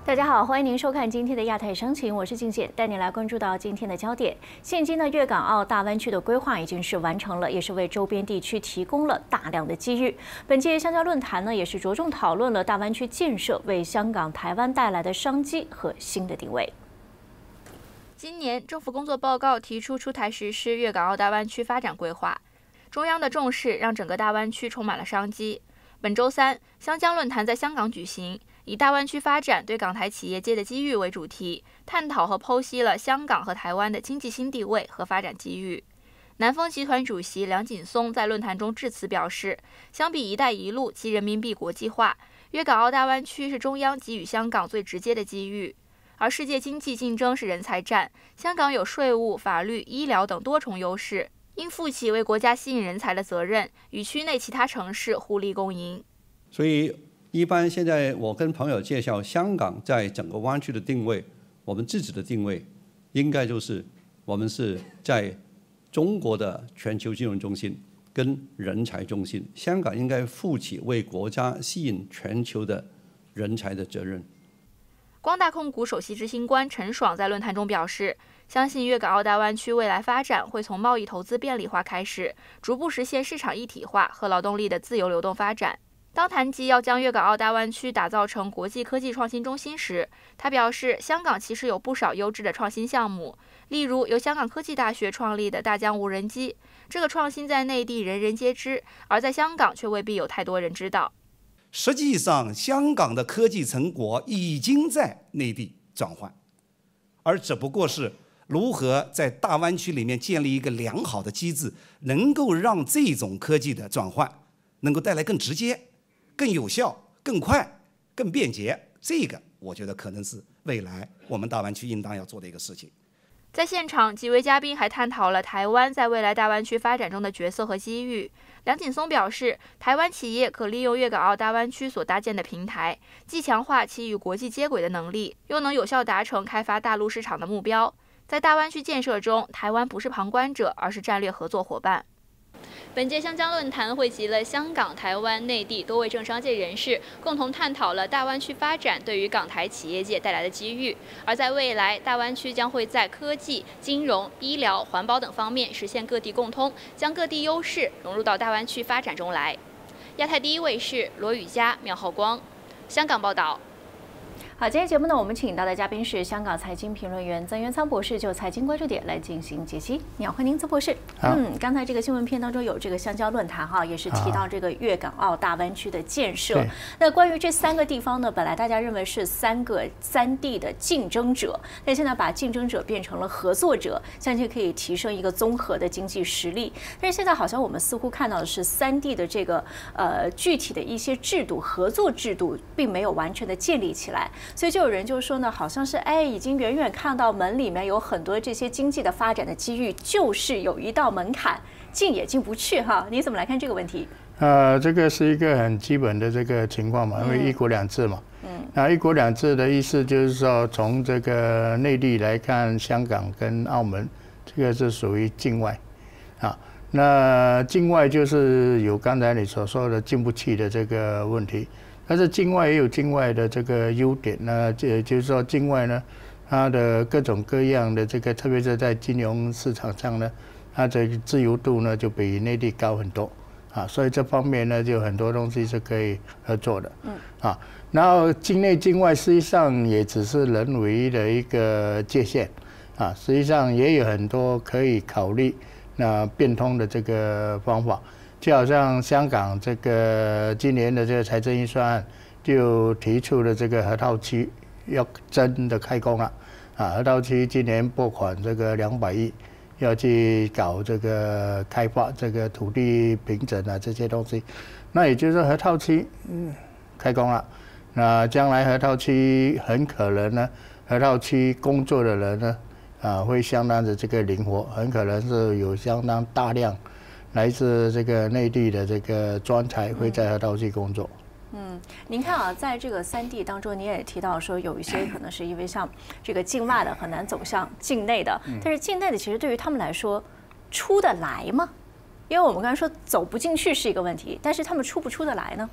大家好，欢迎您收看今天的亚太商情，我是静姐，带您来关注到今天的焦点。现今的粤港澳大湾区的规划已经是完成了，也是为周边地区提供了大量的机遇。本届香蕉论坛呢，也是着重讨论了大湾区建设为香港、台湾带来的商机和新的定位。 今年政府工作报告提出出台实施粤港澳大湾区发展规划，中央的重视让整个大湾区充满了商机。本周三，香蕉论坛在香港举行。以大湾区发展对港台企业界的机遇为主题，探讨和剖析了香港和台湾的经济新地位和发展机遇。南丰集团主席梁锦松在论坛中致辞表示，相比“一带一路”及人民币国际化，粤港澳大湾区是中央给予香港最直接的机遇。而世界经济竞争是人才战，香港有税务、法律、医疗等多重优势，应负起为国家吸引人才的责任，与区内其他城市互利共赢。 所以一般现在我跟朋友介绍香港在整个湾区的定位，我们自己的定位应该就是我们是在中国的全球金融中心跟人才中心，香港应该负起为国家吸引全球的人才的责任。 光大控股首席执行官陈爽在论坛中表示，相信粤港澳大湾区未来发展会从贸易投资便利化开始，逐步实现市场一体化和劳动力的自由流动发展。当谈及要将粤港澳大湾区打造成国际科技创新中心时，他表示，香港其实有不少优质的创新项目，例如由香港科技大学创立的大疆无人机，这个创新在内地人人皆知，而在香港却未必有太多人知道。 实际上，香港的科技成果已经在内地转换，而只不过是如何在大湾区里面建立一个良好的机制，能够让这种科技的转换能够带来更直接、更有效、更快、更便捷，这个我觉得可能是未来我们大湾区应当要做的一个事情。 在现场，几位嘉宾还探讨了台湾在未来大湾区发展中的角色和机遇。梁锦松表示，台湾企业可利用粤港澳大湾区所搭建的平台，既强化其与国际接轨的能力，又能有效达成开发大陆市场的目标。在大湾区建设中，台湾不是旁观者，而是战略合作伙伴。本届香蕉论坛汇集了香港、台湾、内地多位政商界人士，共同探讨了大湾区发展对于港台企业界带来的机遇。而在未来，大湾区将会在科技、金融、医疗、环保等方面实现各地共通，将各地优势融入到大湾区发展中来。亚太第一卫视罗宇佳、苗浩光，香港报道。 好，今天节目呢，我们请到的嘉宾是香港财经评论员曾元仓博士，就财经关注点来进行解析。你好，欢迎曾博士。刚才这个新闻片当中有这个香蕉论坛哈，也是提到这个粤港澳大湾区的建设。那关于这三个地方呢，本来大家认为是三地的竞争者，但现在把竞争者变成了合作者，相信可以提升一个综合的经济实力。但是现在好像我们似乎看到的是三地的这个具体的一些制度、合作制度，并没有完全的建立起来。所以就有人就说呢，好像是已经远远看到门里面有很多这些经济的发展的机遇，就是有一道门槛，进也进不去哈。你怎么来看这个问题？ 这个是一个很基本的这个情况嘛，因为一国两制嘛。那一国两制的意思就是说，从这个内地来看，香港跟澳门，这个是属于境外啊。那境外就是有刚才你所说的进不去的这个问题。但是境外也有境外的这个优点呢，就是说境外呢，它的各种各样的这个，特别是在金融市场上呢，它的自由度呢就比内地高很多啊，所以这方面呢就很多东西是可以合作的，然后境内境外实际上也只是人为的一个界限啊，实际上也有很多可以考虑变通的这个方法。就好像香港这个今年的这个财政预算案就提出了这个河套区要真的开工了啊，河套区今年拨款这个200亿，要去搞这个开发这个土地平整啊这些东西，那也就是说河套区开工了，那将来河套区很可能呢，河套区工作的人呢会相当的这个灵活，很可能是有相当大量来自这个内地的这个专才会在河套区工作。 您看啊，在这个三地当中，你也提到说有一些可能是因为像这个境外的很难走向境内的，但是境内的其实对于他们来说出得来吗？因为我们刚才说走不进去是一个问题，但是他们出不出得来呢？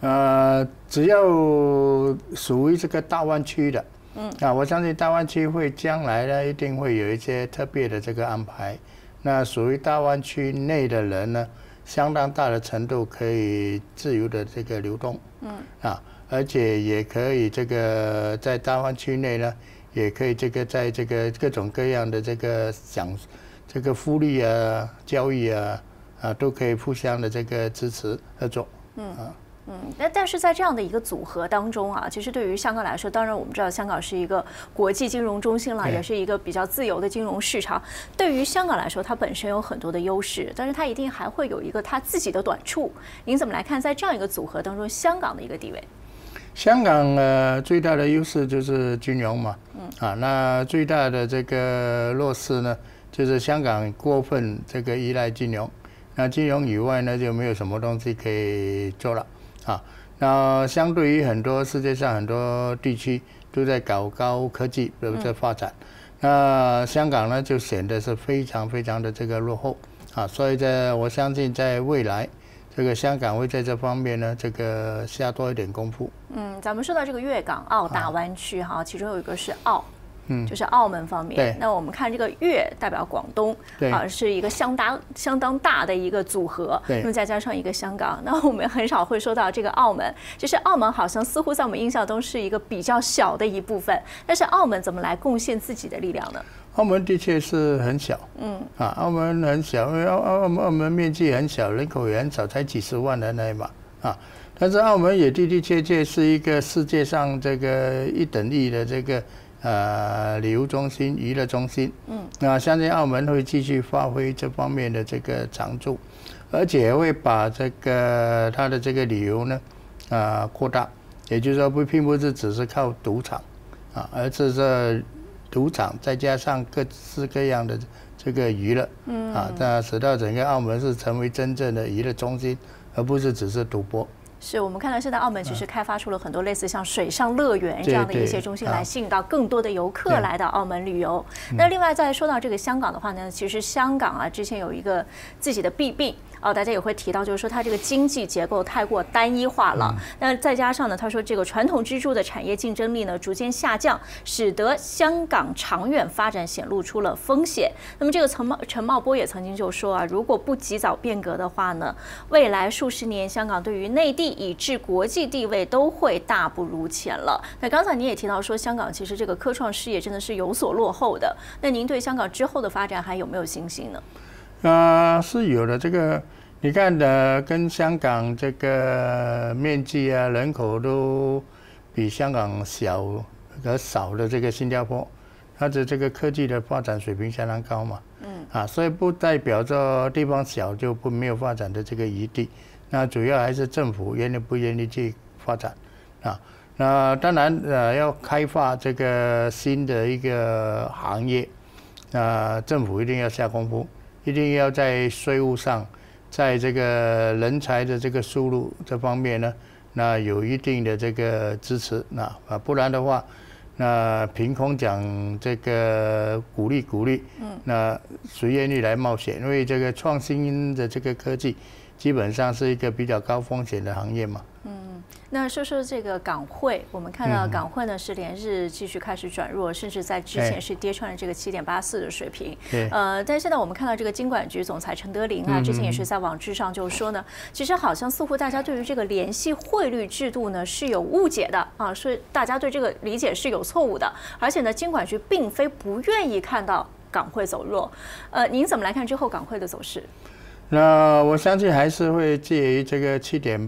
只要属于这个大湾区的，我相信大湾区会将来呢一定会有一些特别的这个安排。那属于大湾区内的人呢，相当大的程度可以自由的这个流动，而且也可以这个在大湾区内呢，也可以这个在这个各种各样的这个这个福利啊、教育啊都可以互相的这个支持合作， 但是在这样的一个组合当中啊，其实对于香港来说，当然我们知道香港是一个国际金融中心了，也是一个比较自由的金融市场。对于香港来说，它本身有很多的优势，但是它一定还会有一个它自己的短处。您怎么来看在这样一个组合当中香港的一个地位？ 香港最大的优势就是金融嘛，那最大的这个弱势呢，就是香港过分这个依赖金融，那金融以外呢就没有什么东西可以做了。那相对于很多世界上很多地区都在搞高科技的发展，那香港呢就显得是非常非常的这个落后所以我相信在未来，这个香港会在这方面呢这个下多一点功夫。 咱们说到这个粤港澳大湾区其中有一个是澳。就是澳门方面。那我们看这个粤代表广东，是一个相当大的一个组合。那么再加上一个香港，那我们很少会说到这个澳门。就是澳门好像似乎在我们印象中是一个比较小的一部分，但是澳门怎么来贡献自己的力量呢？ 澳门的确是很小，澳门很小，因为澳门面积很小，人口也很少，才几十万人而已嘛，但是澳门也的确是一个世界上这个1等1的这个。旅游中心、娱乐中心，那相信澳门会继续发挥这方面的这个长处，而且会把这个它的这个旅游呢，扩大，也就是说并不是只是靠赌场，而是说赌场再加上各式各样的这个娱乐，那使到整个澳门是成为真正的娱乐中心，而不是只是赌博。 是我们看到现在澳门其实开发出了很多类似像水上乐园这样的一些中心，来吸引到更多的游客来到澳门旅游。那另外再说到这个香港的话呢，其实香港之前有一个自己的弊病。大家也会提到，就是说它这个经济结构太过单一化了。那再加上呢，他说这个传统支柱的产业竞争力呢逐渐下降，使得香港长远发展显露出了风险。那么这个陈茂波也曾经就说如果不及早变革的话呢，未来数十年香港对于内地以至国际地位都会大不如前了。那刚才你也提到说，香港其实这个科创事业真的是有所落后的。那您对香港之后的发展还有没有信心呢？ 是有的。这个你看跟香港这个面积人口都比香港小和少的这个新加坡，它的这个科技的发展水平相当高嘛，所以不代表着地方小就没有发展的这个余地。那主要还是政府愿意不愿意去发展那当然要开发这个新的一个行业，政府一定要下功夫。一定要在税务上，在这个人才的这个输入这方面呢，那有一定的这个支持，不然的话，那凭空讲这个鼓励，那谁愿意来冒险？因为这个创新的这个科技，基本上是一个比较高风险的行业嘛。 那说说这个港汇，我们看到港汇呢是连日继续开始转弱，甚至在之前是跌穿了这个7.84的水平。但现在我们看到这个金管局总裁陈德霖之前也是在网志上就说呢，其实好像似乎大家对于这个联系汇率制度呢是有误解的所以大家对这个理解是有错误的，而且呢，金管局并非不愿意看到港汇走弱。您怎么来看之后港汇的走势？ 那我相信还是会介于这个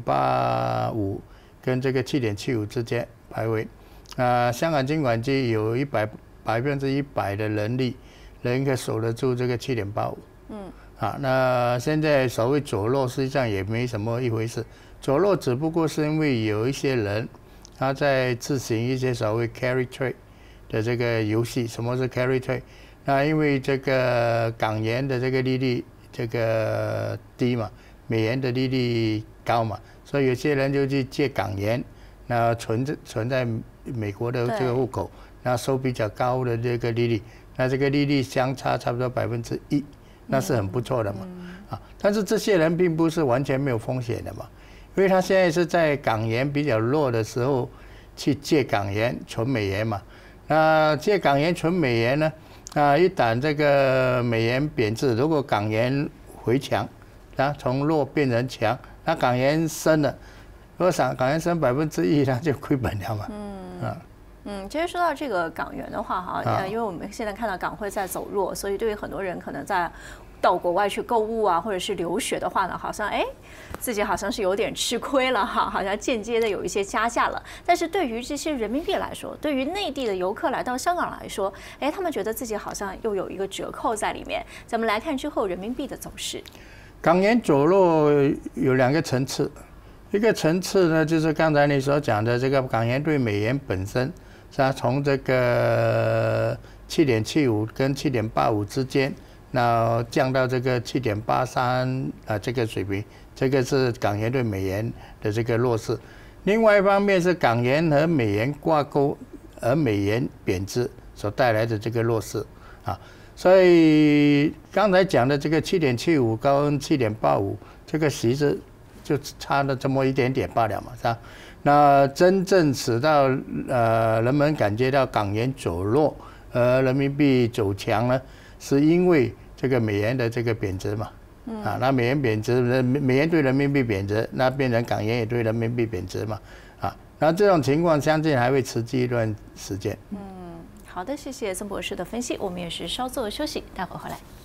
7.85跟这个7.75之间徘徊。香港金管局有100%的能力可以守得住这个7.85。那现在所谓走弱，实际上也没什么一回事。走弱只不过是因为有一些人他在执行一些所谓 carry trade 的这个游戏。什么是 carry trade？ 那因为这个港元的这个利率这个低嘛，美元的利率高嘛，所以有些人就去借港元，那存在美国的这个户口，那收比较高的这个利率，那这个利率相差差不多1%，那是很不错的嘛。但是这些人并不是完全没有风险的嘛， 因为它现在是在港元比较弱的时候去借港元存美元嘛。那借港元存美元呢？一旦这个美元贬值，如果港元回强，从弱变成强，那港元升了，如果港元升1%，那就亏本了嘛。 其实说到这个港元的话，哈，因为我们现在看到港汇在走弱，所以对于很多人可能到国外去购物啊，或者是留学的话呢，好像自己好像是有点吃亏了哈，好像间接的有一些加价了。但是对于这些人民币来说，对于内地的游客来到香港来说，他们觉得自己好像又有一个折扣在里面。咱们来看之后人民币的走势。 港元走弱有2个层次，一个层次呢就是刚才你所讲的这个港元对美元本身，是吧？从这个7.75跟7.85之间。那降到这个7.83这个水平，这个是港元对美元的这个弱势。另外一方面是港元和美元挂钩，而美元贬值所带来的这个弱势啊。所以刚才讲的这个7.75高跟7.85，这个其实就差了这么一点点罢了嘛，是吧？那真正使到人们感觉到港元走弱，而人民币走强呢？是因为这个美元的这个贬值嘛，那美元贬值，美元对人民币贬值，那变成港元也对人民币贬值嘛，那这种情况相信还会持续一段时间。 好的，谢谢曾博士的分析，我们也是稍作休息，待会儿回来。